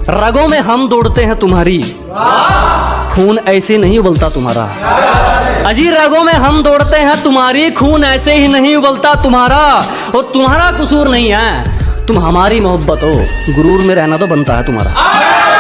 रगों में हम दौड़ते हैं तुम्हारी, खून ऐसे नहीं उबलता तुम्हारा। अजी रगों में हम दौड़ते हैं तुम्हारी, खून ऐसे ही नहीं उबलता तुम्हारा। और तुम्हारा कसूर नहीं है, तुम हमारी मोहब्बत हो, गुरूर में रहना तो बनता है तुम्हारा।